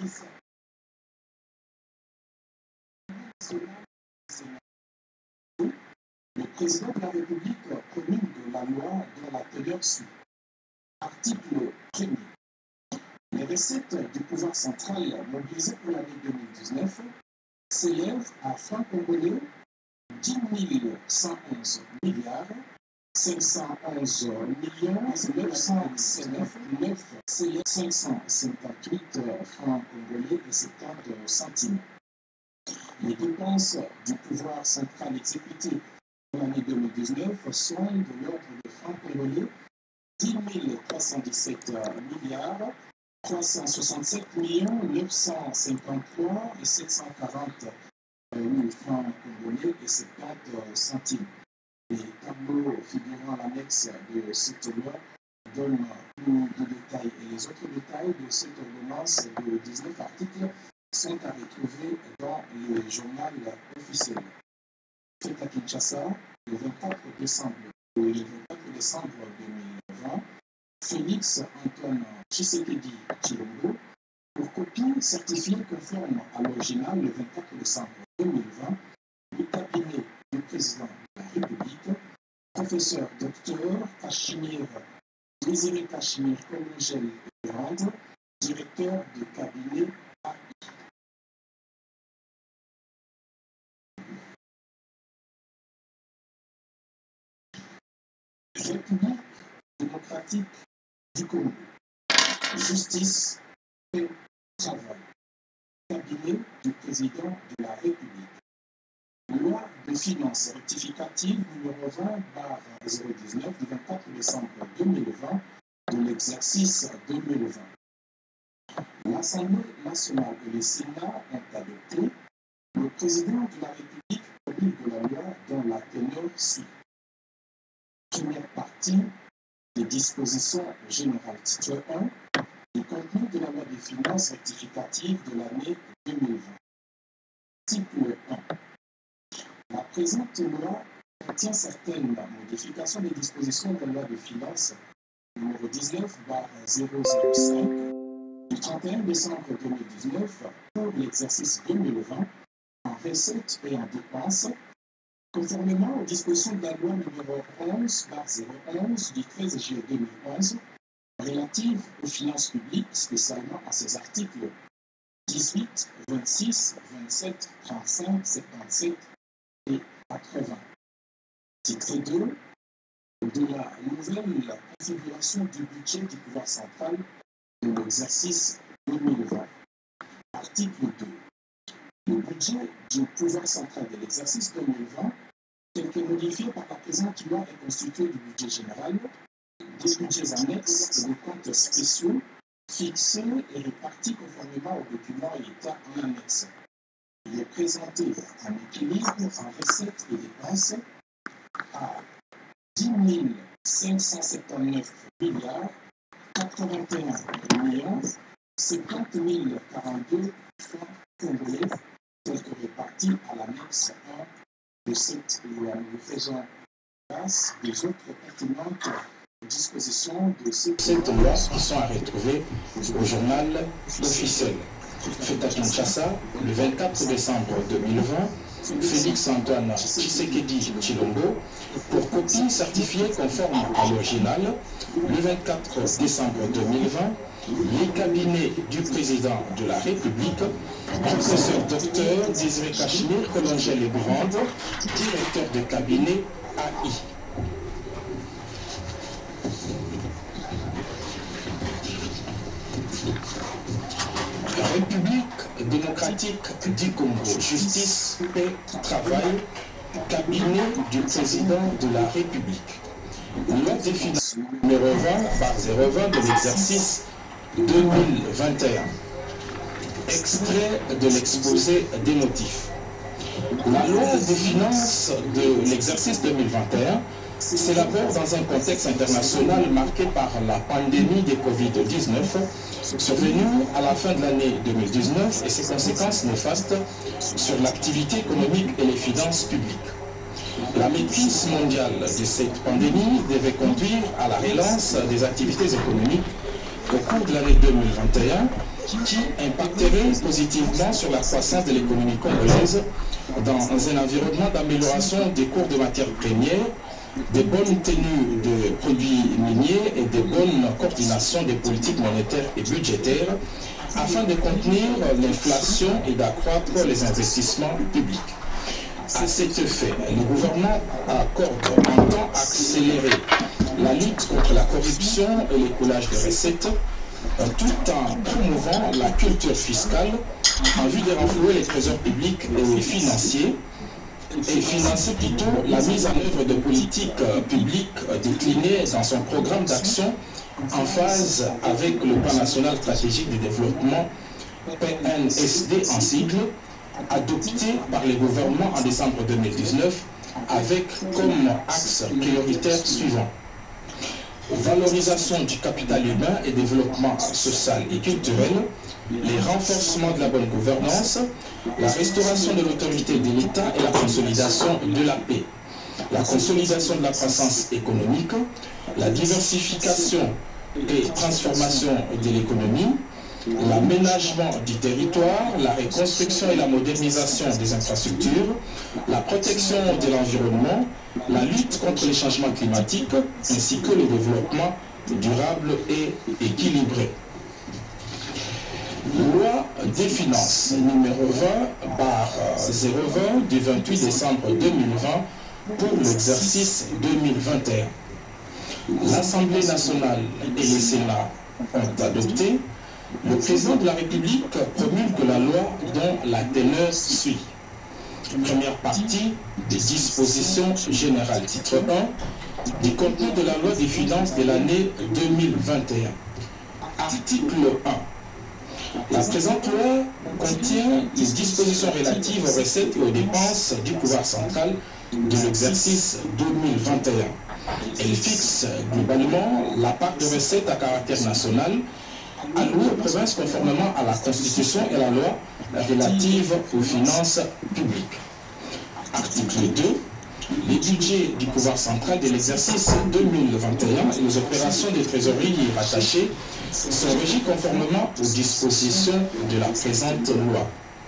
l'exercice. Le président de la République promulgue la loi dont la teneur suit. Article 1er. Les recettes du pouvoir central mobilisées pour l'année 2019 s'élèvent à francs congolais 10 111 milliards 511 millions 959 558 francs congolais et 70 centimes. Les dépenses du pouvoir central exécutées pour l'année 2019 sont de l'ordre de francs congolais 10 317 milliards 367 millions 953 et 740 000 francs congolais et 70 centimes. Les tableaux figurant à l'annexe de cette loi donnent plus de détails et les autres détails de cette ordonnance de 19 articles sont à retrouver dans le journal officiel. Fait à Kinshasa, le 24 décembre 2020, Félix Antoine Tshisekedi Tshilombo, pour copie certifiée conforme à l'original le 24 décembre 2020, le cabinet du président de la République, professeur docteur Cachemire Désiré Cachemire Kolongel Grande, directeur de cabinet AI. République démocratique du Congo. Justice et travail. Cabinet du président de la République. Loi de finances rectificative numéro 20/019 du 24 décembre 2020 de l'exercice 2020. L'Assemblée nationale et le Sénat ont adopté. Le président de la République promulgue la loi dont la teneur suit. Première partie des dispositions générales. Titre 1. Du contenu de la loi des finances rectificative de l'année 2020. Article 1. La présente loi contient certaines modifications des dispositions de la loi de finances numéro 19/005 du 31 décembre 2019 pour l'exercice 2020 en recettes et en dépenses, conformément aux dispositions de la loi numéro 11/011 du 13 juillet 2011 relative aux finances publiques, spécialement à ses articles 18, 26, 27, 35, 77 et 80. Titre 2. De la nouvelle configuration du budget du pouvoir central de l'exercice 2020. Article 2. Le budget du pouvoir central de l'exercice 2020, tel que modifié par la présente loi, est constitué du budget général, des budgets annexes et des comptes spéciaux fixés et répartis conformément aux documents et états en annexe. Il est présenté en équilibre en recettes et dépenses à 10 579 milliards 81 millions 50 042 francs congolais, tels que répartis à l'annexe 1 de cette loi. Nous faisons grâce des autres pertinentes dispositions de cette loi qui sont à retrouver au journal officiel. Fait à Kinshasa, le 24 décembre 2020, Félix Antoine Tshisekedi Tshilombo, pour copie certifiée conforme à l'original, le 24 décembre 2020, les cabinets du président de la République, professeur docteur Désiré Cachemire Kolongel Grande, directeur de cabinet AI. République démocratique du Congo, justice, paix, travail, cabinet du président de la République. Loi des finances numéro 20/020 de l'exercice 2021. Extrait de l'exposé des motifs. La loi des finances de l'exercice 2021 s'élabore dans un contexte international marqué par la pandémie de Covid-19 survenue à la fin de l'année 2019 et ses conséquences néfastes sur l'activité économique et les finances publiques. La maîtrise mondiale de cette pandémie devait conduire à la relance des activités économiques au cours de l'année 2021 qui impacterait positivement sur la croissance de l'économie congolaise dans un environnement d'amélioration des cours de matières premières, de bonnes tenues de produits miniers et de bonnes coordinations des politiques monétaires et budgétaires afin de contenir l'inflation et d'accroître les investissements publics. À cet effet, le gouvernement entend accélérer la lutte contre la corruption et l'écoulage de recettes tout en promouvant la culture fiscale en vue de renflouer les trésors publics et financiers et financer plutôt la mise en œuvre de politiques publiques déclinées dans son programme d'action en phase avec le plan national stratégique de développement PNSD en sigle, adopté par le gouvernement en décembre 2019 avec comme axe prioritaire suivant: valorisation du capital humain et développement social et culturel, les renforcements de la bonne gouvernance, la restauration de l'autorité de l'État et la consolidation de la paix, la consolidation de la croissance économique, la diversification et transformation de l'économie, l'aménagement du territoire, la reconstruction et la modernisation des infrastructures, la protection de l'environnement, la lutte contre les changements climatiques, ainsi que le développement durable et équilibré. Loi des finances numéro 20/020 du 28 décembre 2020 pour l'exercice 2021. L'Assemblée nationale et le Sénat ont adopté. Le président de la République promulgue la loi dont la teneur suit. Première partie des dispositions générales, titre 1 du contenu de la loi des finances de l'année 2021. Article 1. La présente loi contient les dispositions relatives aux recettes et aux dépenses du pouvoir central de l'exercice 2021. Elle fixe globalement la part de recettes à caractère national allouée aux provinces conformément à la Constitution et la loi relative aux finances publiques. Article 2. Les budgets du pouvoir central de l'exercice 2021 et les opérations de trésorerie y rattachées sont régis conformément aux dispositions de la présente loi.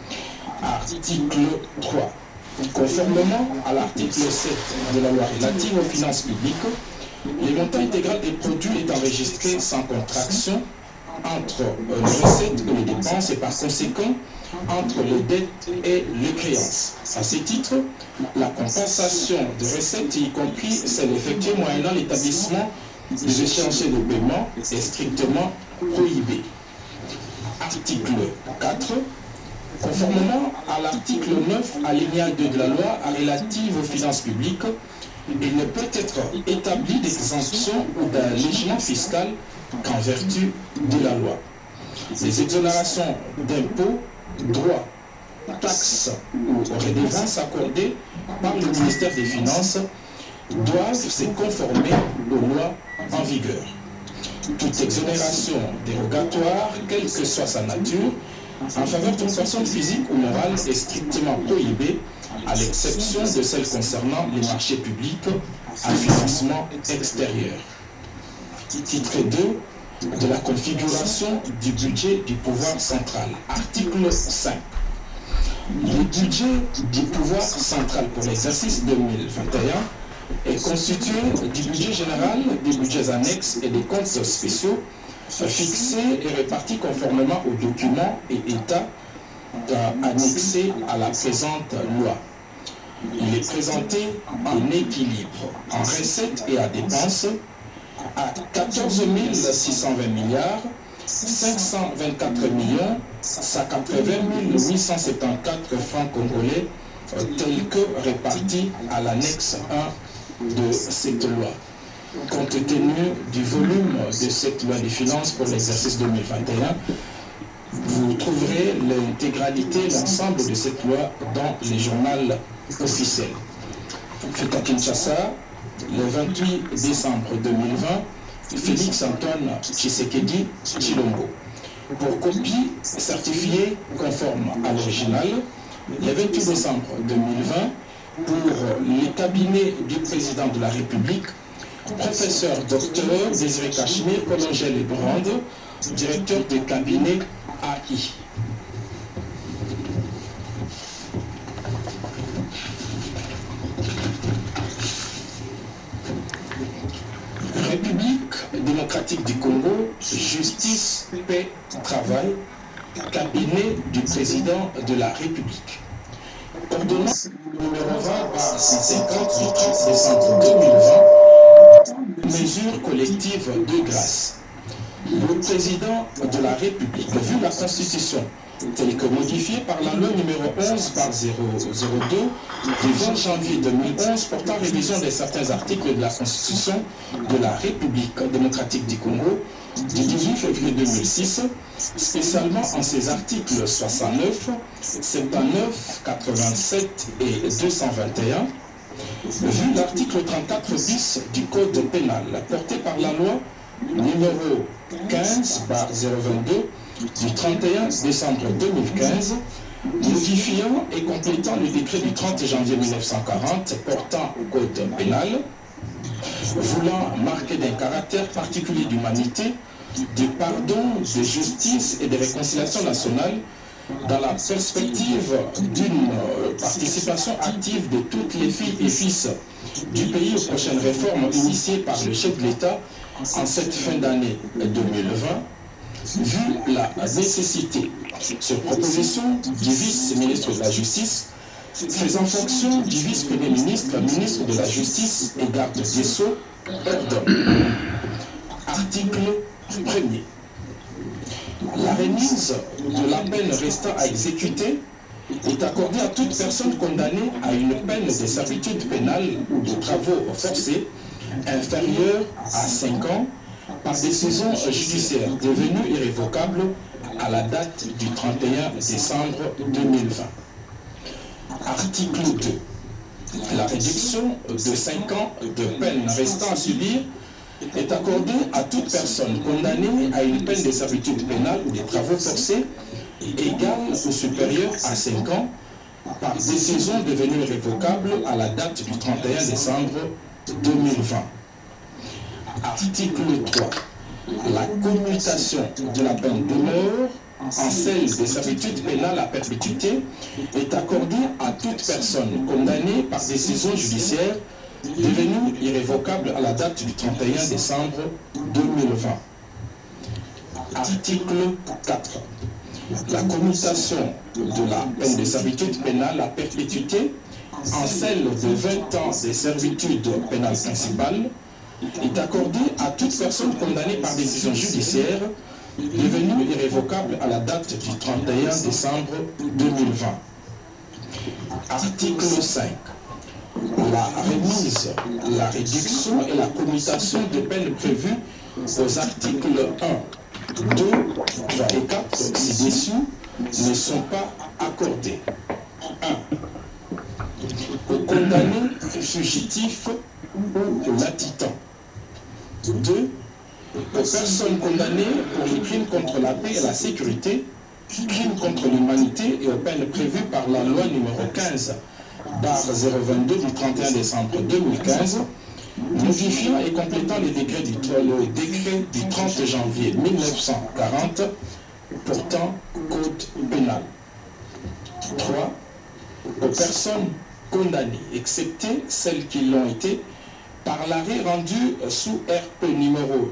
Article 3. Conformément à l'article 7 de la loi relative aux finances publiques, les montants intégral des produits est enregistré sans contraction entre les recettes et les dépenses et par conséquent entre les dettes et les créances. À ce titre, la compensation de recettes, y compris celle effectuée moyennant l'établissement des échéanciers de paiement, est strictement prohibée. Article 4. Conformément à l'article 9 alinéa 2 de la loi relative aux finances publiques, il ne peut être établi d'exemption ou d'allègement fiscal qu'en vertu de la loi. Les exonérations d'impôts, droits, taxes ou redevances accordées par le ministère des Finances doivent se conformer aux lois en vigueur. Toute exonération dérogatoire, quelle que soit sa nature, en faveur d'une personne physique ou morale est strictement prohibée, à l'exception de celles concernant les marchés publics à financement extérieur. Titre 2 de la configuration du budget du pouvoir central. Article 5. Le budget du pouvoir central pour l'exercice 2021 est constitué du budget général, des budgets annexes et des comptes spéciaux fixés et répartis conformément aux documents et états annexés à la présente loi. Il est présenté en équilibre, en recettes et à dépenses, à 14 620 milliards 524 180 874 francs congolais tels que répartis à l'annexe 1 de cette loi. Compte tenu du volume de cette loi des finances pour l'exercice 2021, vous trouverez l'intégralité, l'ensemble de cette loi dans les journaux officiels. Fait à Kinshasa, le 28 décembre 2020, Félix Antoine Tshisekedi Tshilombo. Pour copie certifiée conforme à l'original, le 28 décembre 2020, pour les cabinets du président de la République, professeur docteur Désiré Cachemire, Colongel et Brande, directeur de cabinet AI. République démocratique du Congo, justice, paix, travail, cabinet du président de la République. Ordonnance numéro 20/150 du 30 décembre 2020, mesures collectives de grâce. Le président de la République, vu la Constitution telle que modifiée par la loi numéro 11/002 du 20 janvier 2011 portant révision de certains articles de la Constitution de la République démocratique du Congo du 18 février 2006, spécialement en ses articles 69, 79, 87 et 221, vu l'article 34 bis du Code pénal porté par la loi numéro 15/022 du 31 décembre 2015, modifiant et complétant le décret du 30 janvier 1940 portant au Code pénal, voulant marquer d'un caractère particulier d'humanité, de pardon, de justice et de réconciliation nationale dans la perspective d'une participation active de toutes les filles et fils du pays aux prochaines réformes initiées par le chef de l'État en cette fin d'année 2020, vu la nécessité, sur proposition du vice-ministre de la Justice, faisant fonction du vice-premier ministre, ministre de la Justice et garde des Sceaux, ordonne. Article 1er. La remise de la peine restant à exécuter est accordée à toute personne condamnée à une peine de servitude pénale ou de travaux forcés inférieure à 5 ans par décision judiciaire devenue irrévocable à la date du 31 décembre 2020. Article 2. La réduction de 5 ans de peine restant à subir est accordée à toute personne condamnée à une peine de servitude pénale ou des travaux forcés égale ou supérieure à 5 ans par décision devenue irrévocable à la date du 31 décembre 2020. Article 3. La commutation de la peine de mort en celle de servitude pénale à perpétuité est accordée à toute personne condamnée par décision judiciaire devenue irrévocable à la date du 31 décembre 2020. Article 4. La commutation de la peine de servitude pénale à perpétuité en celle de 20 ans de servitude pénale principale est accordée à toute personne condamnée par décision judiciaire devenue irrévocable à la date du 31 décembre 2020. Article 5. La remise, la réduction et la commutation de peines prévues aux articles 1, 2, 3 et 4 ci-dessus ne sont pas accordées. 1. Aux condamnés fugitifs ou latitants. 2. Aux personnes condamnées pour les crimes contre la paix et la sécurité, crimes contre l'humanité et aux peines prévues par la loi numéro 15/022 du 31 décembre 2015, modifiant et complétant le décret du 30 janvier 1940 portant Code pénal. 3. Aux personnes condamnées, excepté celles qui l'ont été, par l'arrêt rendu sous RP numéro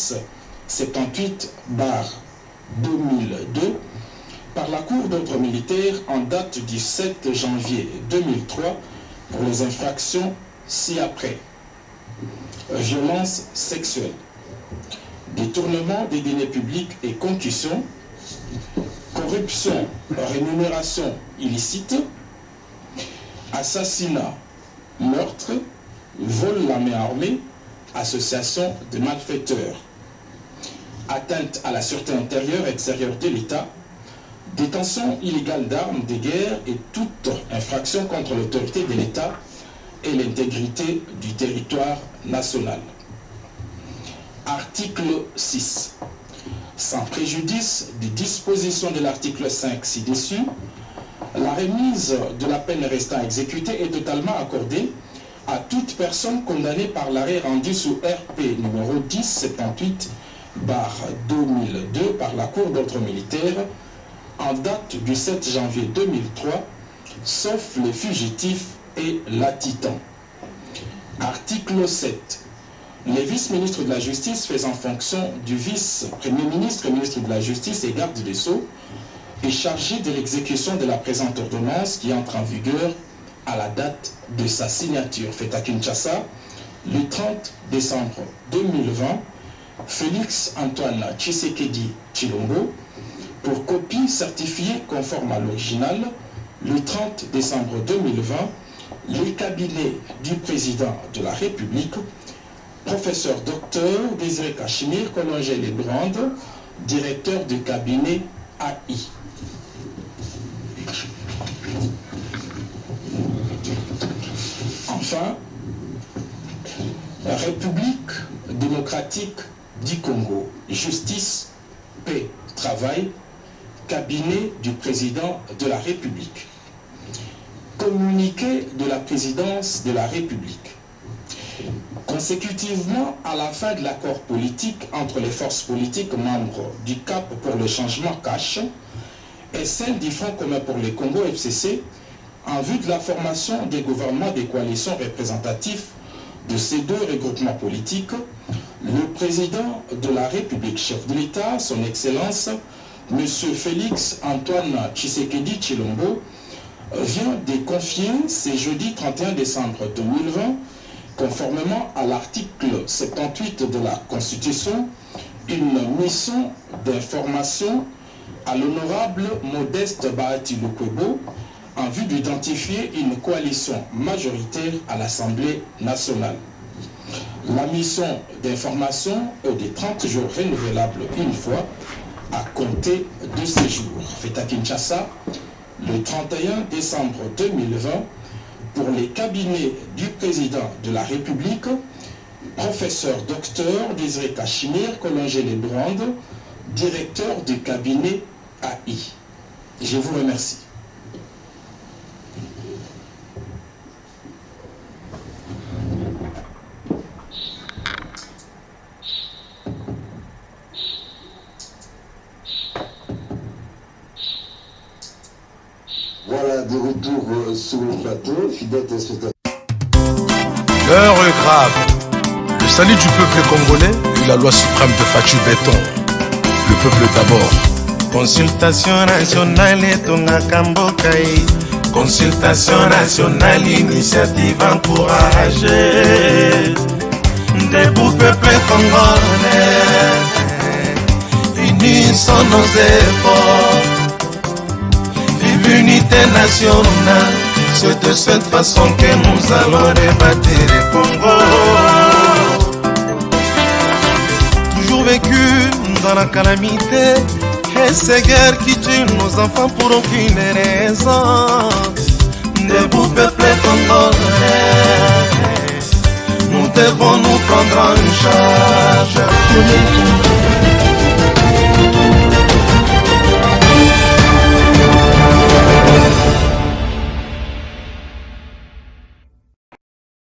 1078/2002 par la Cour d'ordre militaire en date du 7 janvier 2003 pour les infractions ci-après. Violence sexuelle, détournement des deniers publics et concussion, corruption, rémunération illicite, assassinat, meurtre, vol à main armée, association de malfaiteurs, atteinte à la sûreté intérieure et extérieure de l'État, détention illégale d'armes de guerre et toute infraction contre l'autorité de l'État et l'intégrité du territoire national. Article 6. Sans préjudice des dispositions de l'article 5 ci-dessus, la remise de la peine restant à exécuter est totalement accordée à toute personne condamnée par l'arrêt rendu sous RP numéro 2002 par la Cour d'ordre militaire en date du 7 janvier 2003, sauf les fugitifs et l'adjutant. Article 7. Les vice-ministres de la Justice faisant fonction du vice-premier ministre et ministre de la Justice et garde des Sceaux est chargé de l'exécution de la présente ordonnance qui entre en vigueur à la date de sa signature. Faite à Kinshasa, le 30 décembre 2020, Félix Antoine Tshisekedi Tshilombo, pour copie certifiée conforme à l'original, le 30 décembre 2020, les cabinets du président de la République, professeur docteur Désiré Cachemire Collongé-Lebrande, directeur du cabinet AI. Enfin, la République démocratique du Congo, justice, paix, travail, cabinet du président de la République. Communiqué de la présidence de la République. Consécutivement à la fin de l'accord politique entre les forces politiques membres du CAP pour le changement CACH et celle du Front commun pour le Congo FCC, en vue de la formation des gouvernements des coalitions représentatifs de ces deux regroupements politiques, le président de la République, chef de l'État, son Excellence, M. Félix Antoine Tshisekedi Tshilombo, vient de confier ce jeudi 31 décembre 2020, conformément à l'article 78 de la Constitution, une mission d'information à l'honorable Modeste Bahati Lukwebo en vue d'identifier une coalition majoritaire à l'Assemblée nationale. La mission d'information est de 30 jours renouvelable une fois à compter de ces jours. Fait à Kinshasa, le 31 décembre 2020, pour les cabinets du président de la République, professeur docteur Désiré Cachemire Collongé-Lebrande, directeur du cabinet AI. Je vous remercie. Voilà, de retour sur le plateau, fidèles téléspectateurs. L'heure est grave. Le salut du peuple congolais et la loi suprême de Fatou Béton. Le peuple d'abord. Consultation nationale et ton akambokai. Consultation nationale, initiative encouragée. Debout peuple congolais, unissons nos efforts. L'unité nationale, c'est de cette façon que nous allons rebâtir le Congo. Toujours vécu dans la calamité, et ces guerres qui tuent nos enfants pour aucune raison. Debout peuple congolais, nous devons nous prendre en charge.